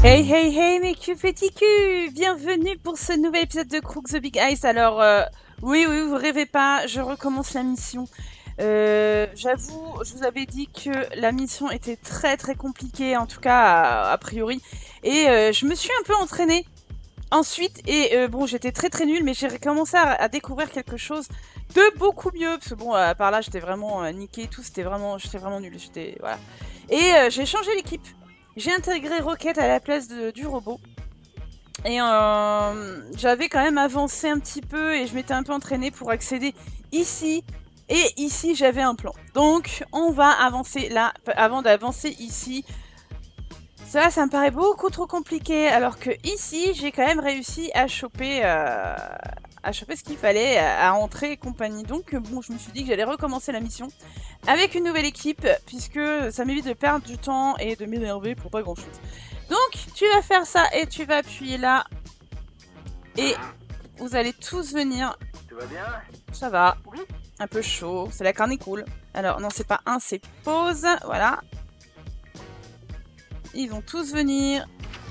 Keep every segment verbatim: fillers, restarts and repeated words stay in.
Hey hey hey mes culs petits culs, bienvenue pour ce nouvel épisode de Crook the Big Ice. Alors euh, oui oui vous rêvez pas, je recommence la mission. Euh, J'avoue, je vous avais dit que la mission était très très compliquée, en tout cas a, a priori, et euh, je me suis un peu entraînée ensuite et euh, bon j'étais très très nulle, mais j'ai commencé à, à découvrir quelque chose de beaucoup mieux parce que bon à part là j'étais vraiment euh, niquée et tout, c'était vraiment j'étais vraiment nulle, j'étais voilà. Et euh, j'ai changé l'équipe. J'ai intégré Rocket à la place de, du robot. Et euh, j'avais quand même avancé un petit peu et je m'étais un peu entraînée pour accéder ici. Et ici, j'avais un plan. Donc, on va avancer là. Avant d'avancer ici, ça, ça me paraît beaucoup trop compliqué. Alors que ici, j'ai quand même réussi à choper, euh, à choper ce qu'il fallait, à, à entrer et compagnie. Donc, bon, je me suis dit que j'allais recommencer la mission avec une nouvelle équipe, puisque ça m'évite de perdre du temps et de m'énerver pour pas grand chose. Donc, tu vas faire ça et tu vas appuyer là. Et vous allez tous venir. Tout va bien? Ça va. Un peu chaud. C'est la carne cool. Alors, non, c'est pas un, c'est pause. Voilà. Ils vont tous venir.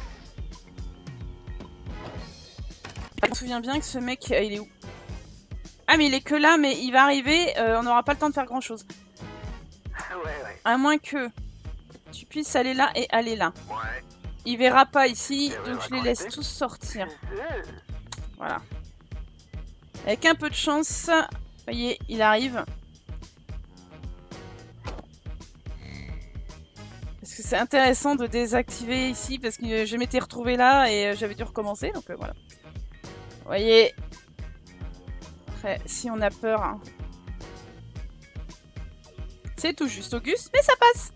Je me souviens bien que ce mec, euh, il est où? Ah, mais il est que là, mais il va arriver. Euh, on n'aura pas le temps de faire grand chose. Ouais, ouais. À moins que tu puisses aller là et aller là. Ouais. Il verra pas ici, donc je les laisse tous sortir. Voilà. Avec un peu de chance, voyez, il arrive. Parce que c'est intéressant de désactiver ici, parce que je m'étais retrouvée là et j'avais dû recommencer, donc euh, voilà. Vous voyez. Après, si on a peur... Hein. C'est tout juste Auguste, mais ça passe.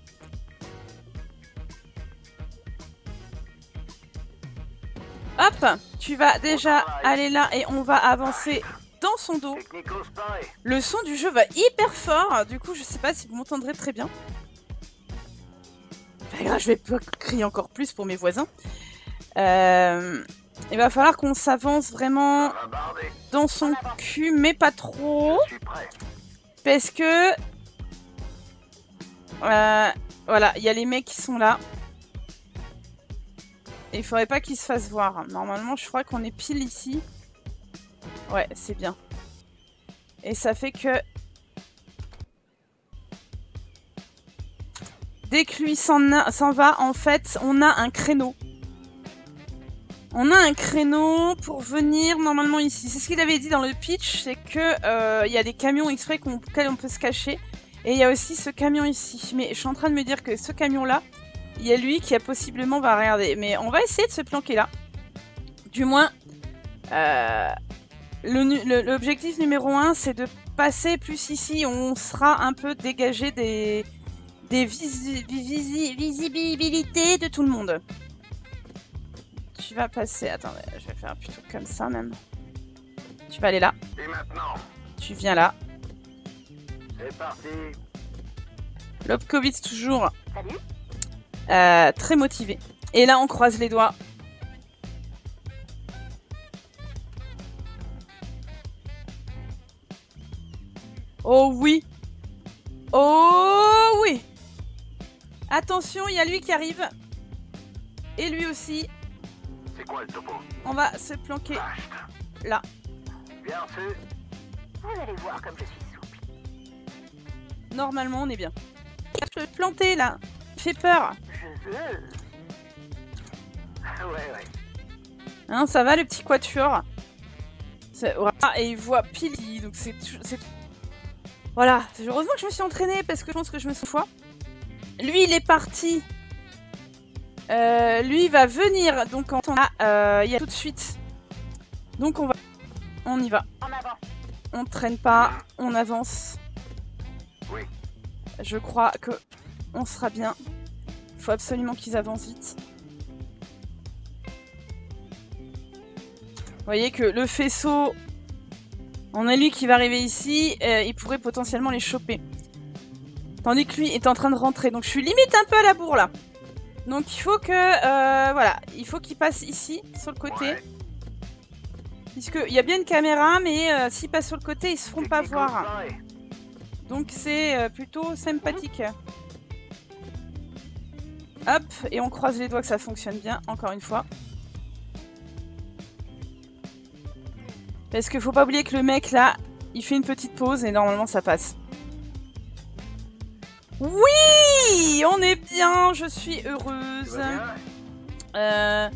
Hop, tu vas déjà aller là et on va avancer dans son dos. Le son du jeu va hyper fort, du coup je sais pas si vous m'entendrez très bien. Enfin, je vais crier encore plus pour mes voisins. Euh, il va falloir qu'on s'avance vraiment dans son cul, mais pas trop. Parce que... Euh, voilà, il y a les mecs qui sont là. Et il faudrait pas qu'ils se fassent voir. Normalement, je crois qu'on est pile ici. Ouais, c'est bien. Et ça fait que... Dès que lui s'en va, en fait, on a un créneau. On a un créneau pour venir normalement ici. C'est ce qu'il avait dit dans le pitch, c'est que euh, y a des camions exprès auxquels on peut se cacher. Et il y a aussi ce camion ici. Mais je suis en train de me dire que ce camion-là, il y a lui qui a possiblement va regarder. Mais on va essayer de se planquer là. Du moins, euh, l'objectif numéro un, c'est de passer plus ici. On sera un peu dégagé des, des visi visi visibilités de tout le monde. Tu vas passer... Attendez, je vais faire plutôt comme ça même. Tu vas aller là. Et maintenant? Tu viens là. C'est parti. Lobkowitz toujours. Salut. Euh, très motivé. Et là, on croise les doigts. Oh oui. Oh oui. Attention, il y a lui qui arrive. Et lui aussi. C'est quoi le topo? On va se planquer Vache. là. Bien sûr. Vous allez voir comme je suis souple. Normalement, on est bien. Je vais te planter là. Fais peur. Je veux. Ouais, ouais. Hein, ça va le petit quatuor. Ah, et il voit pile, donc c'est... Voilà, heureusement que je me suis entraînée parce que je pense que je me suis fois. Lui, il est parti. Euh, lui, il va venir. Donc, quand on a, euh, il y a tout de suite. Donc, on va, on y va. En avant. On traîne pas, on avance. Oui. Je crois que on sera bien. Il faut absolument qu'ils avancent vite. Vous voyez que le faisceau, on a lui qui va arriver ici, euh, il pourrait potentiellement les choper. Tandis que lui est en train de rentrer. Donc je suis limite un peu à la bourre là. Donc il faut que... Euh, voilà, il faut qu'il passe ici, sur le côté. Ouais. Puisqu'il y a bien une caméra, mais euh, s'ils passent sur le côté, ils se feront pas voir. Donc c'est euh, plutôt sympathique. Hop, et on croise les doigts que ça fonctionne bien, encore une fois. Parce qu'il faut pas oublier que le mec, là, il fait une petite pause et normalement ça passe. Oui! On est bien, je suis heureuse. Euh...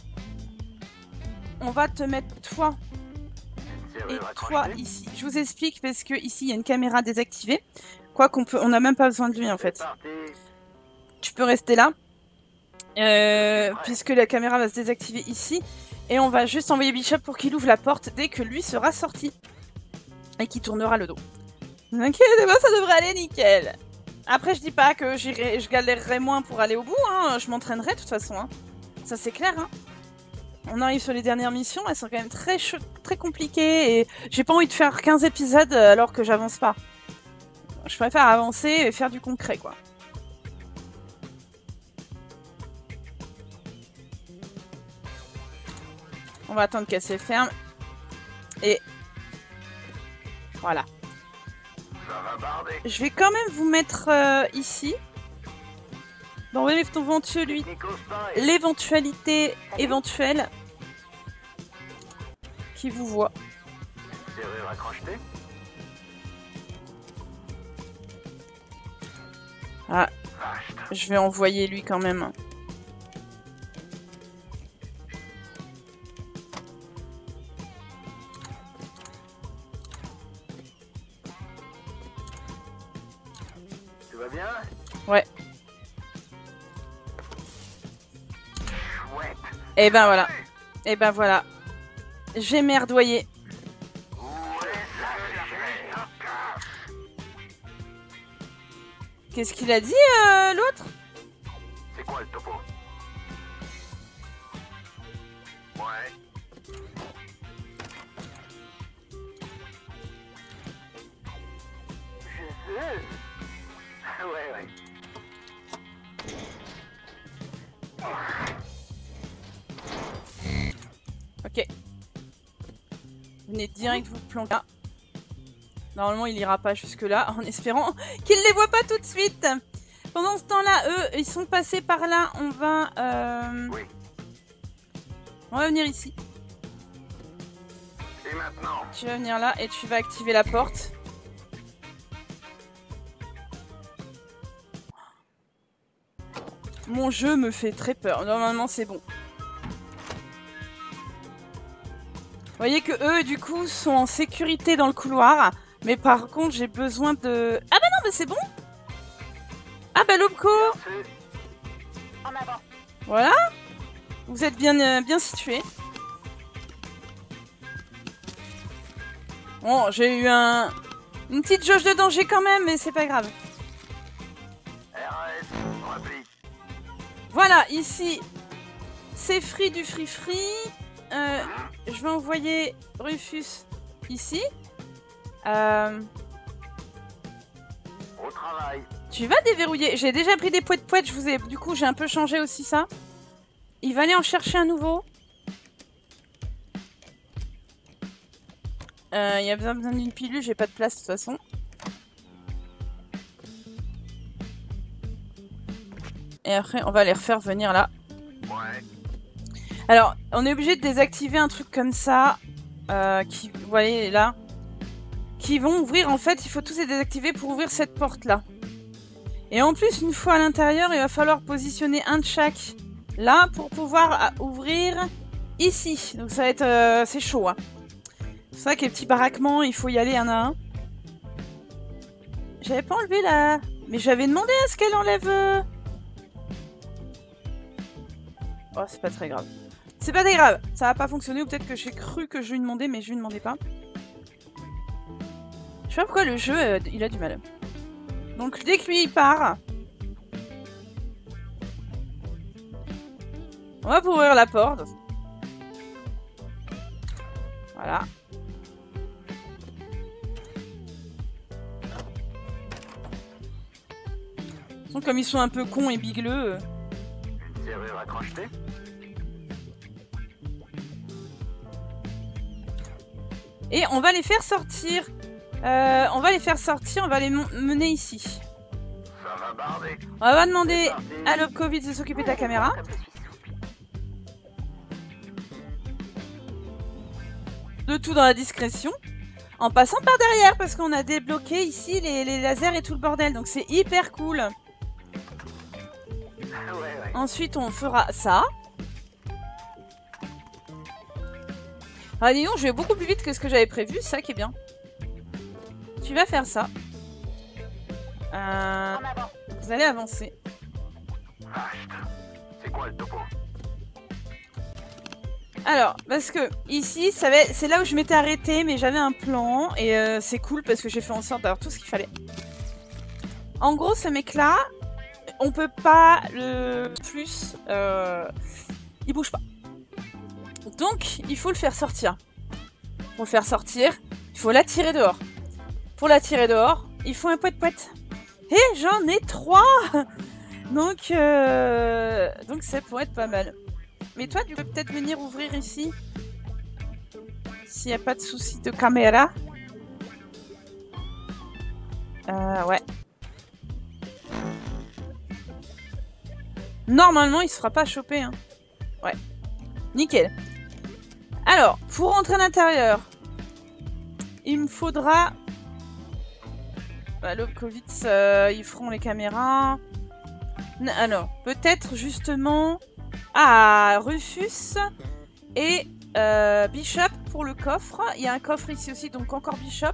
On va te mettre toi et toi ici. Je vous explique parce que ici il y a une caméra désactivée. Quoi qu'on peut, on n'a même pas besoin de lui en fait. Tu peux rester là, euh, puisque la caméra va se désactiver ici. Et on va juste envoyer Bishop pour qu'il ouvre la porte dès que lui sera sorti. Et qu'il tournera le dos. Ne vous inquiétez pas, ça devrait aller nickel. Après, je dis pas que j'irai, je galérerai moins pour aller au bout. Hein. Je m'entraînerai de toute façon. Hein. Ça c'est clair. Hein. On arrive sur les dernières missions. Elles sont quand même très, très compliquées. Et j'ai pas envie de faire quinze épisodes alors que j'avance pas. Je préfère avancer et faire du concret, quoi. On va attendre qu'elle se ferme. Et... voilà. Je vais quand même vous mettre euh, ici. Dans l'éventualité l'éventualité éventuelle qui vous voit. Ah, je vais envoyer lui quand même. Tout va bien? Ouais. Chouette. Et ben voilà. Et ben voilà. J'ai merdoyé. Qu'est-ce qu'il a dit, euh, l'autre? C'est quoi le topo? Ouais. Je veux. Ouais, ouais. Ok. Venez direct vous planquer. Normalement, il ira pas jusque là, en espérant qu'il les voit pas tout de suite. Pendant ce temps-là, eux, ils sont passés par là. On va, euh... Oui. on va venir ici. Et maintenant? Tu vas venir là et tu vas activer la porte. Mon jeu me fait très peur. Normalement, c'est bon. Vous voyez que eux, du coup, sont en sécurité dans le couloir. Mais par contre, j'ai besoin de... Ah bah non, mais c'est bon. Ah bah Lobko. En avant. Voilà. Vous êtes bien, euh, bien situé. Bon, j'ai eu un... une petite jauge de danger quand même, mais c'est pas grave. R S, repli. Voilà, ici, c'est free du free free. Euh, je vais envoyer Rufus ici. Euh... Au travail. Tu vas déverrouiller. J'ai déjà pris des poètes poètes, je vous ai... du coup j'ai un peu changé aussi ça. Il va aller en chercher un nouveau. Euh, il y a besoin d'une pilule, j'ai pas de place de toute façon. Et après on va les refaire venir là. Ouais. Alors, on est obligé de désactiver un truc comme ça. Euh, qui, vous voyez là. Qui vont ouvrir, en fait, il faut tous les désactiver pour ouvrir cette porte là. Et en plus, une fois à l'intérieur, il va falloir positionner un de chaque là pour pouvoir ouvrir ici. Donc ça va être... Euh, c'est chaud. Hein. C'est ça que les petits baraquements, il faut y aller un à un. J'avais pas enlevé là. Mais j'avais demandé à ce qu'elle enlève... Euh... Oh, c'est pas très grave. C'est pas très grave. Ça va pas fonctionner ou peut-être que j'ai cru que je lui demandais, mais je lui demandais pas. Je sais pas pourquoi le jeu, euh, il a du mal. Donc dès que lui il part, on va ouvrir la porte. Voilà. Donc comme ils sont un peu cons et bigleux. Euh... Une serrure à crocheter? Et on va les faire sortir. Euh, on va les faire sortir, on va les mener ici. Ça va? va barder. On va demander C'est parti. à Lobkovitz de s'occuper de ta caméra. Comme je suis souple. De tout dans la discrétion. En passant par derrière, parce qu'on a débloqué ici les, les lasers et tout le bordel. Donc c'est hyper cool. Ouais, ouais. Ensuite, on fera ça. Ah, dis donc, je vais beaucoup plus vite que ce que j'avais prévu. C'est ça qui est bien. Tu vas faire ça. Euh, En avant. vous allez avancer. Vache. C'est quoi le topo? Alors, parce que ici, ça va- c'est là où je m'étais arrêtée, mais j'avais un plan. Et euh, c'est cool parce que j'ai fait en sorte d'avoir tout ce qu'il fallait. En gros, ce mec-là, on peut pas le plus... Euh, il bouge pas. Donc, il faut le faire sortir. Pour le faire sortir, il faut l'attirer dehors. Pour l'attirer dehors, il faut un poète-poète. Et j'en ai trois. Donc, euh, donc ça pourrait être pas mal. Mais toi, tu peux peut-être venir ouvrir ici. S'il n'y a pas de souci de caméra. Euh, ouais. Normalement, il se fera pas choper. Hein. Ouais. Nickel. Alors, pour rentrer à l'intérieur, il me faudra... Bah, Lobkovitz, euh, ils feront les caméras. N alors, peut-être justement... Ah, Rufus et euh, Bishop pour le coffre. Il y a un coffre ici aussi, donc encore Bishop.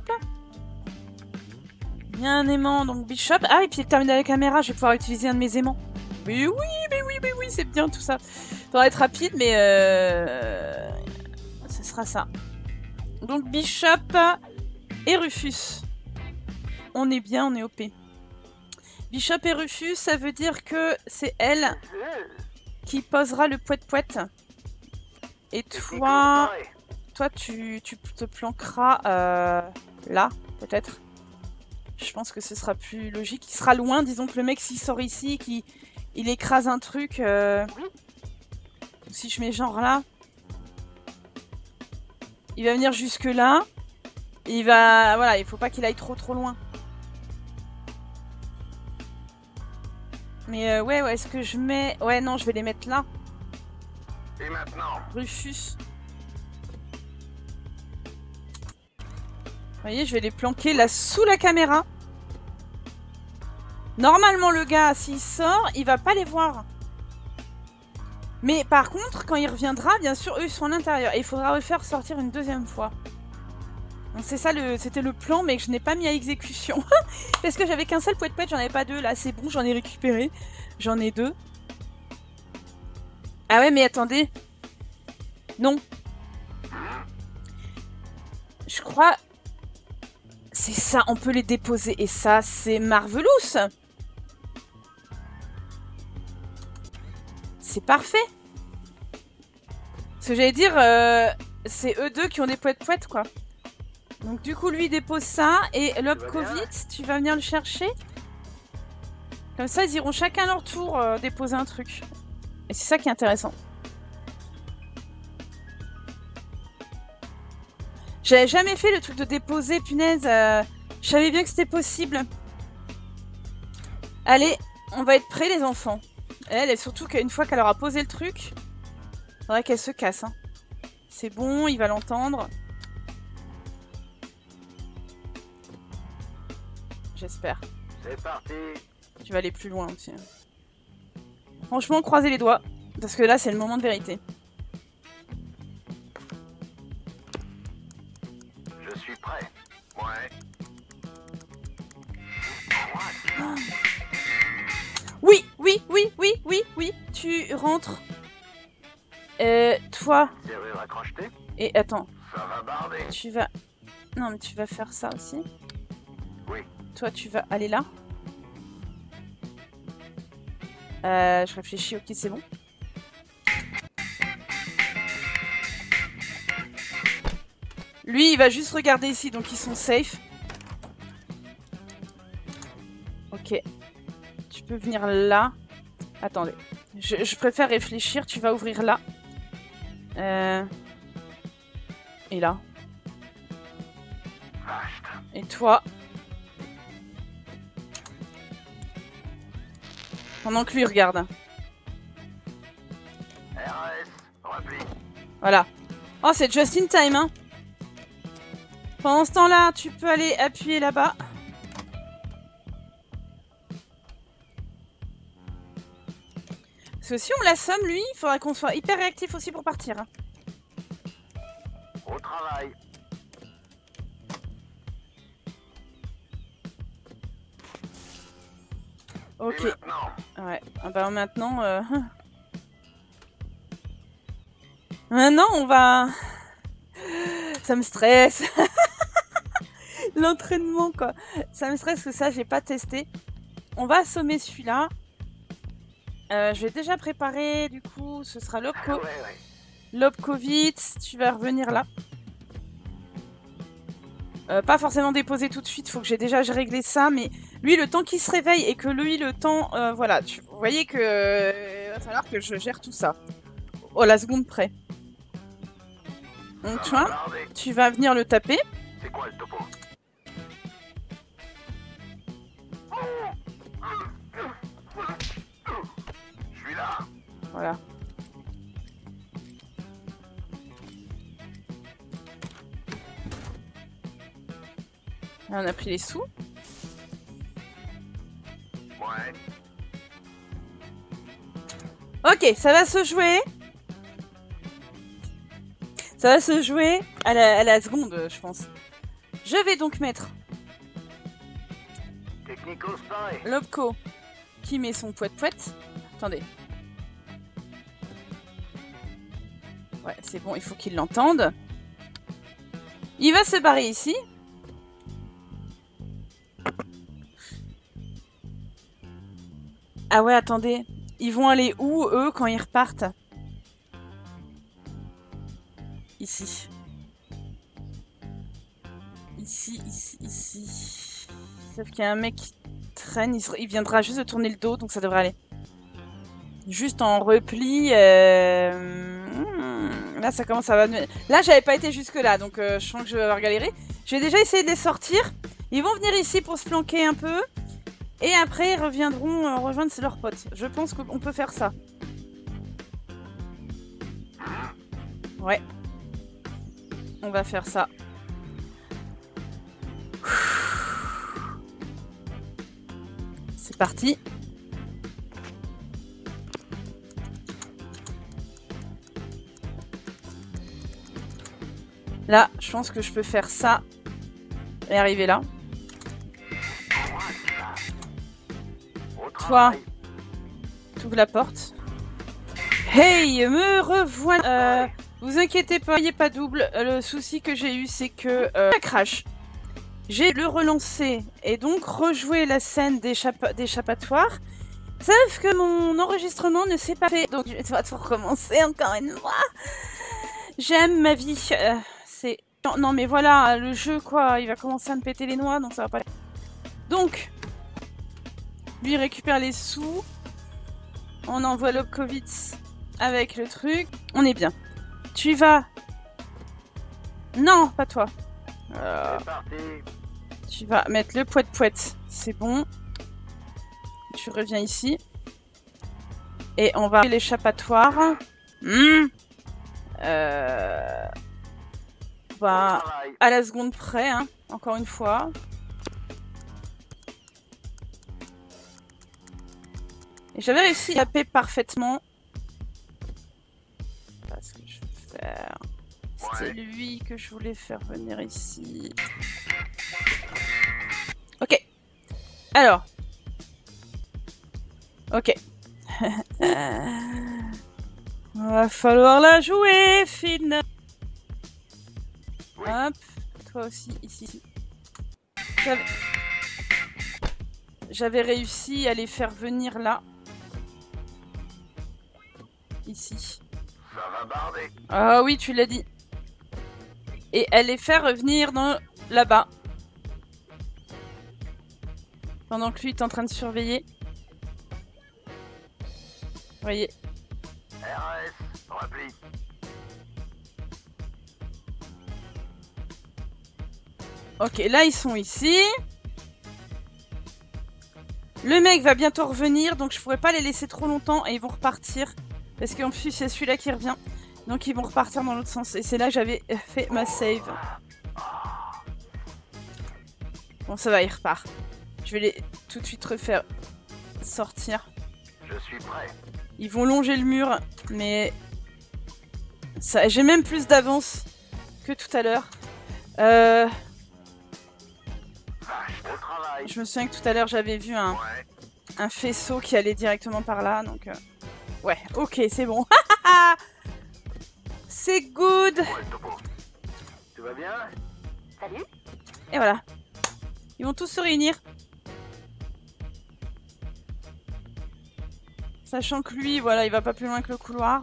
Il y a un aimant, donc Bishop. Ah, et puis il termine la caméra, je vais pouvoir utiliser un de mes aimants. Mais oui, mais oui, mais oui, c'est bien tout ça. Faudra être rapide, mais euh... ce sera ça. Donc Bishop et Rufus. On est bien, on est O P. Bishop et Rufus, ça veut dire que c'est elle qui posera le poète-poète. Et toi, toi tu, tu te planqueras euh, là, peut-être. Je pense que ce sera plus logique. Il sera loin, disons que le mec s'il sort ici, qu'il il écrase un truc. Euh... Si je mets genre là, il va venir jusque là. Il va, voilà, il faut pas qu'il aille trop trop loin. Mais euh, ouais, ouais, est-ce que je mets... Ouais, non, je vais les mettre là. Et maintenant? Rufus. Vous voyez, je vais les planquer là sous la caméra. Normalement, le gars, s'il sort, il va pas les voir. Mais par contre, quand il reviendra, bien sûr, eux, ils sont à l'intérieur. Et il faudra le faire sortir une deuxième fois. Donc c'est ça, le... c'était le plan, mais que je n'ai pas mis à exécution. Parce que j'avais qu'un seul poète-poète, j'en avais pas deux. Là, c'est bon, j'en ai récupéré. J'en ai deux. Ah ouais, mais attendez. Non. Je crois... C'est ça, on peut les déposer. Et ça, c'est Marvelous. C'est parfait. Ce que j'allais dire, euh, c'est eux deux qui ont des poètes-poètes, quoi. Donc du coup, lui, il dépose ça. Et Lobkovitz, tu vas venir le chercher. Comme ça, ils iront chacun leur tour euh, déposer un truc. Et c'est ça qui est intéressant. J'avais jamais fait le truc de déposer, punaise. Euh, je savais bien que c'était possible. Allez, on va être prêts, les enfants. Elle, et surtout qu'une fois qu'elle aura posé le truc, il faudrait qu'elle se casse. Hein. C'est bon, il va l'entendre. J'espère. C'est parti. Tu vas aller plus loin aussi. Franchement, croisez les doigts. Parce que là, c'est le moment de vérité. Je suis prêt. Ouais. Oui, oui, oui, oui, oui, oui. Tu rentres. Euh, toi. Serrure à crocheter? Et attends. Ça va barder. Tu vas... Non, mais tu vas faire ça aussi. Oui. Toi, tu vas aller là. Euh, je réfléchis, ok, c'est bon. Lui, il va juste regarder ici, donc ils sont safe. Ok. Tu peux venir là. Attendez. Je, je préfère réfléchir, tu vas ouvrir là. Euh... Et là. Et toi... Pendant que lui regarde. R S, repli. Voilà. Oh, c'est just in time, hein. Pendant ce temps-là, tu peux aller appuyer là-bas. Parce que si on l'assomme, lui, il faudra qu'on soit hyper réactif aussi pour partir. Hein. Au travail. Ok. Et maintenant, Ouais. Ah bah maintenant... Euh... Maintenant, on va... Ça me stresse. L'entraînement, quoi. Ça me stresse que ça, j'ai pas testé. On va assommer celui-là. Euh, je vais déjà préparer, du coup, ce sera Lobko... ouais, ouais. Lobkowitz. Tu vas revenir là. Euh, pas forcément déposer tout de suite, faut que j'ai déjà réglé ça, mais lui, le temps qu'il se réveille et que lui, le temps... Euh, voilà, tu... vous voyez que... Euh, va falloir que je gère tout ça. Oh, la seconde près. Donc, tu vois, Bardé. tu vas venir le taper. C'est quoi le topo? Je suis là. Voilà. Là, on a pris les sous. Ouais. Ok, ça va se jouer. Ça va se jouer à la, à la seconde, je pense. Je vais donc mettre Technico spy. Lobko qui met son poète-poète. Attendez. Ouais, c'est bon, il faut qu'il l'entende. Il va se barrer ici. Ah ouais, attendez. Ils vont aller où, eux, quand ils repartent? Ici. Ici, ici, ici. Sauf qu'il y a un mec qui traîne. Il, se... il viendra juste de tourner le dos, donc ça devrait aller. Juste en repli. Euh... Hmm, là, ça commence à... Là, j'avais pas été jusque-là, donc euh, je sens que je vais avoir galéré. Je vais déjà essayer de les sortir. Ils vont venir ici pour se planquer un peu. Et après, ils reviendront euh, rejoindre leurs potes. Je pense qu'on peut faire ça. Ouais. On va faire ça. C'est parti. Là, je pense que je peux faire ça et arriver là. Toi, tu ouvres la porte. Hey, me revoilà. Euh, vous inquiétez pas, il n'y a pas double. Le souci que j'ai eu, c'est que euh, ça crash. J'ai le relancé et donc rejouer la scène d'échappatoire. Sauf que mon enregistrement ne s'est pas fait. Donc je vais tout recommencer encore une fois. J'aime ma vie. Euh, c'est non, non mais voilà, le jeu quoi, il va commencer à me péter les noix, donc ça va pas. Donc, lui récupère les sous. On envoie Lobkowitz avec le truc. On est bien. Tu vas. Non, pas toi. Euh... C'est parti. Tu vas mettre le poète-poète. C'est bon. Tu reviens ici. Et on va l'échappatoire. Mmh. Euh... Bah, à la seconde près, hein, encore une fois. Et j'avais réussi à taper parfaitement. Pas ce que je veux faire. C'était lui que je voulais faire venir ici. Ok. Alors. Ok. Va falloir la jouer, Finn. Oui. Hop. Toi aussi, ici. J'avais réussi à les faire venir là. Ici. Ça va barder. Ah oui, tu l'as dit. Et elle les fait revenir dans là-bas. Pendant que lui est en train de surveiller. Vous voyez. R S, repli. Ok, là ils sont ici. Le mec va bientôt revenir, donc je pourrais pas les laisser trop longtemps et ils vont repartir. Parce qu'en plus, c'est celui-là qui revient. Donc ils vont repartir dans l'autre sens. Et c'est là que j'avais fait ma save. Bon, ça va, il repart. Je vais les tout de suite refaire sortir. Je suis prêt. Ils vont longer le mur, mais... ça, j'ai même plus d'avance que tout à l'heure. Euh... Au travail. Je me souviens que tout à l'heure, j'avais vu un, Ouais. un faisceau qui allait directement par là, donc... Euh... ouais, ok, c'est bon. C'est good. Ouais, le topo. Tout va bien? Salut. Et voilà. Ils vont tous se réunir. Sachant que lui, voilà, il va pas plus loin que le couloir.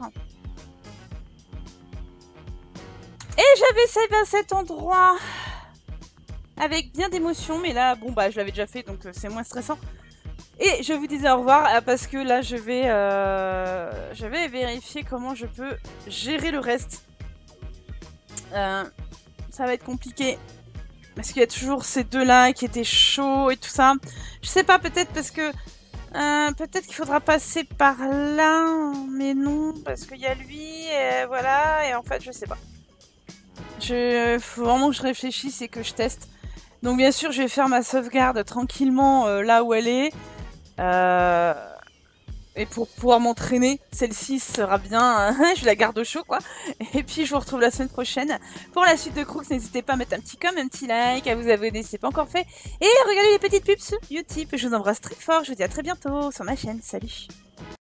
Et j'avais save à cet endroit. Avec bien d'émotion, mais là, bon bah je l'avais déjà fait, donc euh, c'est moins stressant. Et je vous disais au revoir, euh, parce que là je vais, euh, je vais vérifier comment je peux gérer le reste. Euh, ça va être compliqué. Parce qu'il y a toujours ces deux-là qui étaient chauds et tout ça. Je sais pas, peut-être parce que... Euh, peut-être qu'il faudra passer par là, mais non, parce qu'il y a lui, et voilà, et en fait, je sais pas. Je, faut vraiment que je réfléchisse et que je teste. Donc bien sûr, je vais faire ma sauvegarde tranquillement euh, là où elle est. Euh, et pour pouvoir m'entraîner, celle-ci sera bien, euh, je la garde au chaud quoi. Et puis je vous retrouve la semaine prochaine pour la suite de Crooks. N'hésitez pas à mettre un petit comme, un petit like, à vous abonner si c'est pas encore fait. Et regardez les petites pubs sur Utip. Je vous embrasse très fort, je vous dis à très bientôt sur ma chaîne. Salut!